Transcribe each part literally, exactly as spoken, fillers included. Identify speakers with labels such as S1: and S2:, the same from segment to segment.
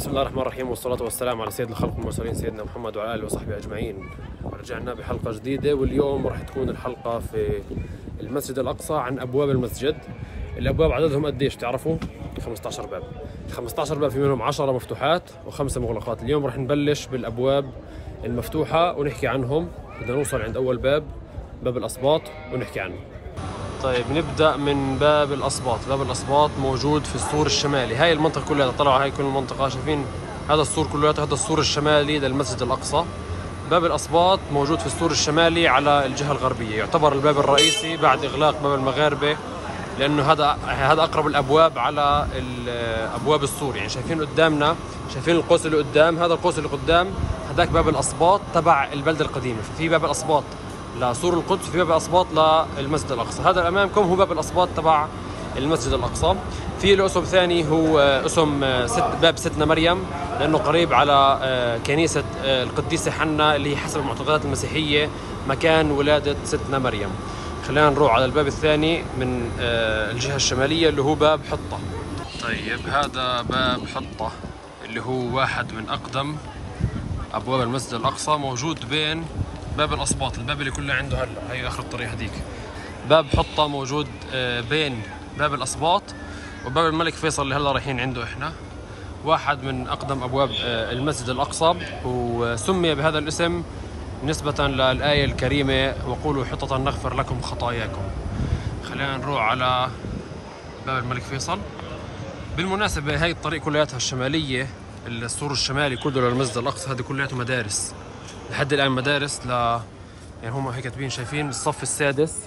S1: بسم الله الرحمن الرحيم، والصلاة والسلام على سيد الخلق والمرسلين سيدنا محمد وعلى آله وصحبه أجمعين. رجعنا بحلقة جديدة، واليوم راح تكون الحلقة في المسجد الأقصى عن أبواب المسجد. الأبواب عددهم قديش تعرفوا؟ خمسة عشر باب. خمسة عشر باب في منهم عشرة مفتوحات وخمسة مغلقات. اليوم راح نبلش بالأبواب المفتوحة ونحكي عنهم. بدنا نوصل عند أول باب، باب الأسباط، ونحكي عنه. طيب نبدأ من باب الأسباط. باب الأسباط موجود في السور الشمالي. هاي المنطقة كلها، طلعوا هاي كل المنطقة، شايفين هذا السور كله، هذا السور الشمالي للمسجد الأقصى. باب الأسباط موجود في السور الشمالي على الجهة الغربية، يعتبر الباب الرئيسي بعد إغلاق باب المغاربة، لأنه هذا هذا أقرب الأبواب على أبواب السور. يعني شايفين قدامنا، شايفين القوس اللي قدام، هذا القوس اللي قدام هذاك باب الأسباط تبع البلدة القديمة. ففي باب الأسباط لسور القدس، في باب الأسباط للمسجد الأقصى. هذا اللي أمامكم هو باب الأسباط تبع المسجد الأقصى. في له اسم ثاني، هو اسم ست باب ستنا مريم، لأنه قريب على كنيسة القديسة حنا اللي هي حسب المعتقدات المسيحية مكان ولادة ستنا مريم. خلينا نروح على الباب الثاني من الجهة الشمالية اللي هو باب حطة. طيب هذا باب حطة اللي هو واحد من أقدم أبواب المسجد الأقصى، موجود بين باب الأسباط، الباب اللي كله عنده هلا، هي آخر الطريق هذيك. باب حطة موجود بين باب الأسباط وباب الملك فيصل اللي هلا رايحين عنده إحنا. واحد من أقدم أبواب المسجد الأقصى، وسمي بهذا الاسم نسبة للآية الكريمة: وقولوا حطة نغفر لكم خطاياكم. خلينا نروح على باب الملك فيصل. بالمناسبة هاي الطريق كلياتها الشمالية، السور الشمالي كله للمسجد الأقصى، هذه كلياته مدارس لحد الآن، مدارس ل يعني هم هيك كاتبين، شايفين الصف السادس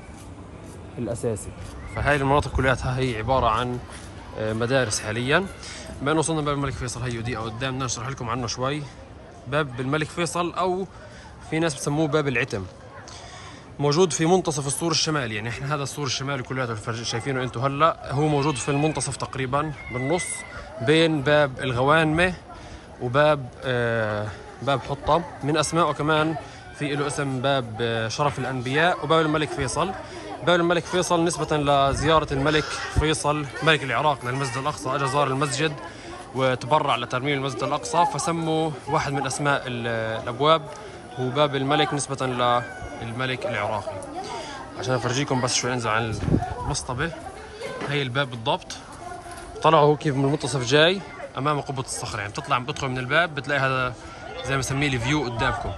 S1: الأساسي. فهاي المناطق كلياتها هي عبارة عن مدارس حاليا. بما انه وصلنا باب الملك فيصل، هي دقيقة قدامنا نشرح لكم عنه شوي. باب الملك فيصل أو في ناس بسموه باب العتم، موجود في منتصف السور الشمالي. يعني احنا هذا السور الشمالي كلياته شايفينه انتم هلا، هو موجود في المنتصف تقريبا بالنص بين باب الغوانمة وباب آه باب حطة. من أسمائه كمان في له اسم باب شرف الأنبياء وباب الملك فيصل. باب الملك فيصل نسبة لزيارة الملك فيصل ملك العراق للمسجد الأقصى، أجا زار المسجد وتبرع لترميم المسجد الأقصى، فسموا واحد من أسماء الأبواب هو باب الملك نسبة للملك العراقي. عشان أفرجيكم بس شوي، انزل عن المصطبة. هي الباب بالضبط، طلعوا كيف من المنتصف جاي أمام قبة الصخرة. يعني بتطلع بتدخل من الباب بتلاقي هذا زي ما بسميه الفيو قدامكم.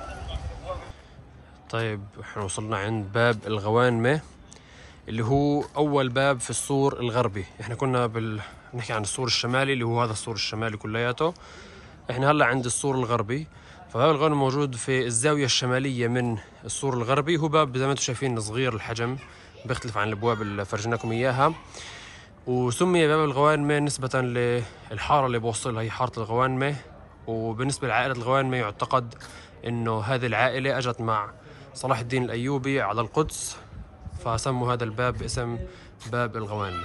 S1: طيب احنا وصلنا عند باب الغوانمة اللي هو أول باب في السور الغربي. احنا كنا بال... نحكي عن السور الشمالي اللي هو هذا السور الشمالي كلياته، احنا هلا عند السور الغربي. فباب الغوانمة موجود في الزاوية الشمالية من السور الغربي. هو باب زي ما انتم شايفين صغير الحجم، بيختلف عن الأبواب اللي فرجناكم إياها. وسمي باب الغوانمة نسبة للحارة اللي بوصلها، هي حارة الغوانمة. وبالنسبة لعائلة الغوانمة يعتقد إنه هذه العائلة أجت مع صلاح الدين الأيوبي على القدس، فسموا هذا الباب باسم باب الغوانمة.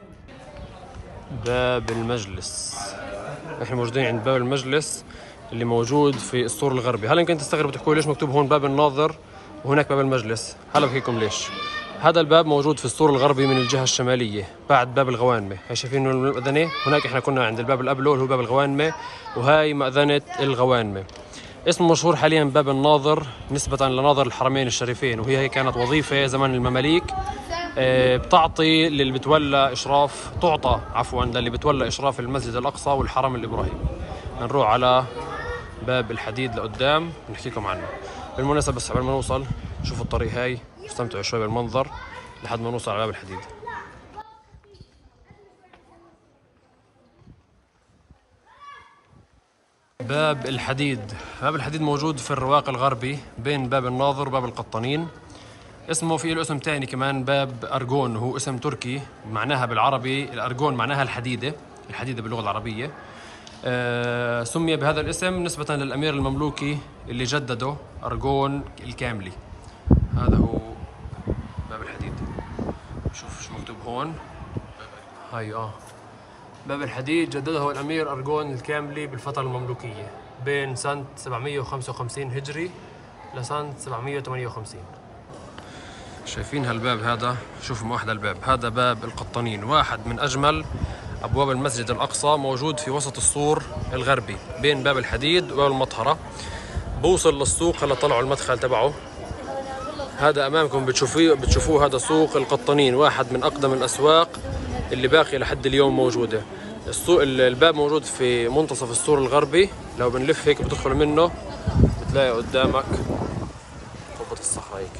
S1: باب المجلس، احنا موجودين عند باب المجلس اللي موجود في السور الغربي. هلا يمكن تستغربوا تحكوا ليش مكتوب هون باب الناظر وهناك باب المجلس. هلا بحكيكم ليش. هذا الباب موجود في السور الغربي من الجهة الشمالية بعد باب الغوانمة. هاي شايفين المأذنة هناك، احنا كنا عند الباب اللي قبله اللي هو باب الغوانمة، وهاي مأذنة الغوانمة. اسمه مشهور حاليا باب الناظر نسبة لناظر الحرمين الشريفين، وهي هي كانت وظيفة زمان المماليك بتعطي للي بتولى إشراف، تعطى عفوا للي بتولى إشراف المسجد الأقصى والحرم الإبراهيمي. نروح على باب الحديد لقدام نحكي لكم عنه. بالمناسبة بس قبل ما نوصل شوفوا الطريق هاي، استمتعوا شوي بالمنظر لحد ما نوصل على باب الحديد. باب الحديد، باب الحديد موجود في الرواق الغربي بين باب الناظر وباب القطانين. اسمه في له اسم تاني كمان باب أرجون، وهو اسم تركي معناها بالعربي الأرجون معناها الحديدة، الحديدة باللغة العربية. آه سمي بهذا الاسم نسبة للأمير المملوكي اللي جدده أرجون الكاملي. هذا هو باب الحديد. شوف شو مكتوب هون، هاي اه باب الحديد جدده الأمير أرجون الكاملي بالفترة المملوكية بين سنة سبعمية وخمسة وخمسين هجري لسنة سبعمية وثمانية وخمسين. شايفين هالباب هذا؟ شوفوا واحد الباب هذا باب القطانين، واحد من أجمل أبواب المسجد الأقصى موجود في وسط السور الغربي بين باب الحديد وباب المطهرة. بوصل للسوق، هلا طلعوا المدخل تبعه. هذا أمامكم بتشوفوه بتشوفوه هذا سوق القطانين، واحد من أقدم الأسواق اللي باقي لحد اليوم موجودة. السوق الباب موجود في منتصف السور الغربي، لو بنلف هيك بتدخل منه بتلاقي قدامك قبة الصخرة هيك.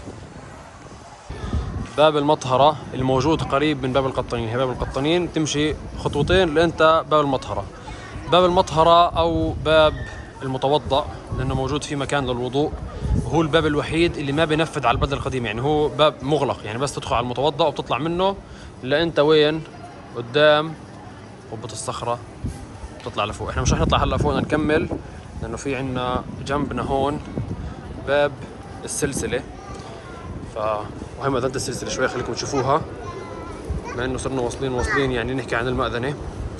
S1: باب المطهرة الموجود قريب من باب القطانين، هي باب القطانين تمشي خطوتين لأنت باب المطهرة. باب المطهرة أو باب المتوضأ لأنه موجود في مكان للوضوء، وهو الباب الوحيد اللي ما بينفذ على البلدة القديمة، يعني هو باب مغلق، يعني بس تدخل على المتوضأ وبتطلع منه لأنت وين قدام قبة الصخرة بتطلع لفوق. احنا مش رح نطلع هلا فوق، نكمل لأنه في عنا جنبنا هون باب السلسلة. ف وهي مأذنة السلسلة شوي خليكم تشوفوها، بما انه صرنا واصلين واصلين يعني نحكي عن المأذنة.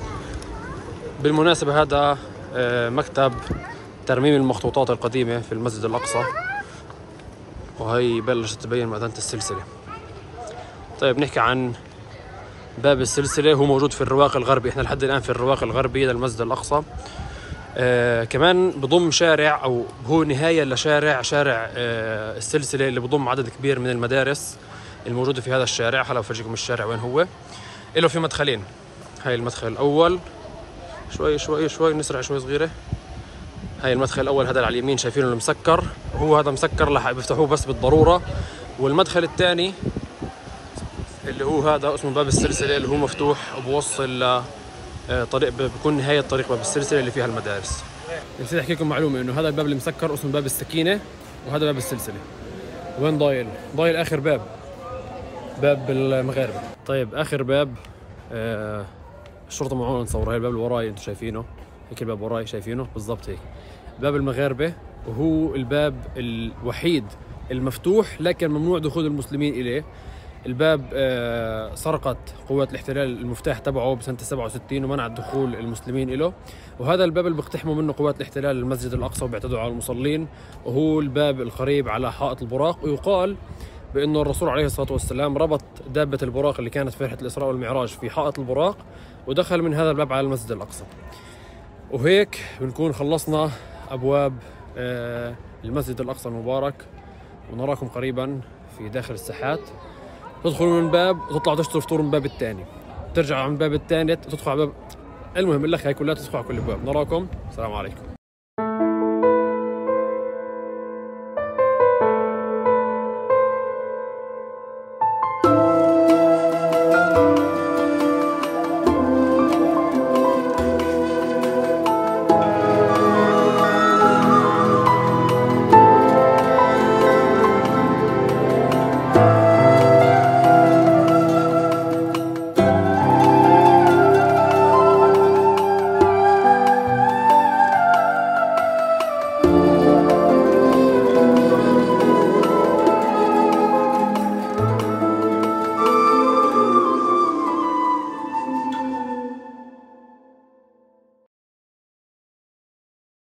S1: بالمناسبة هذا مكتب ترميم المخطوطات القديمة في المسجد الأقصى، وهي بلشت تبين مأذنة السلسلة. طيب نحكي عن باب السلسلة، هو موجود في الرواق الغربي، احنا لحد الآن في الرواق الغربي للمسجد الأقصى. آه كمان بضم شارع او هو نهايه لشارع شارع آه السلسله اللي بضم عدد كبير من المدارس الموجوده في هذا الشارع. هلا بفرجيكم الشارع وين هو. له في مدخلين، هاي المدخل الاول، شوي شوي شوي نسرع شوي صغيره. هاي المدخل الاول هذا على اليمين شايفينه المسكر، هو هذا مسكر لح بيفتحوه بس بالضروره. والمدخل الثاني اللي هو هذا اسمه باب السلسله اللي هو مفتوح وبوصل ل طريق، بكون نهاية طريق باب السلسلة اللي فيها المدارس. نسيت احكي لكم معلومة انه هذا الباب اللي مسكر اسمه باب السكينة، وهذا باب السلسلة. وين ضايل؟ ضايل اخر باب، باب المغاربة. طيب اخر باب آه الشرطة معونا نصور. هاي الباب اللي وراي انتم شايفينه، هيك الباب وراي شايفينه بالضبط هيك، باب المغاربة، وهو الباب الوحيد المفتوح لكن ممنوع دخول المسلمين اليه. الباب آه سرقت قوات الاحتلال المفتاح تبعه بسنة سبعة وستين ومنعت دخول المسلمين له، وهذا الباب اللي بيقتحموا منه قوات الاحتلال المسجد الأقصى وبيعتدوا على المصلين، وهو الباب القريب على حائط البراق. ويقال بأنه الرسول عليه الصلاة والسلام ربط دابة البراق اللي كانت في رحلة الإسراء والمعراج في حائط البراق ودخل من هذا الباب على المسجد الأقصى. وهيك بنكون خلصنا أبواب آه المسجد الأقصى المبارك، ونراكم قريبا في داخل الساحات. تدخلوا من باب وتطلعوا تشتروا فطور من الباب الثاني، ترجعوا من الباب الثاني تدخلوا على باب، المهم الاخ هي كلها تدخلوا على كل باب. نراكم، السلام عليكم.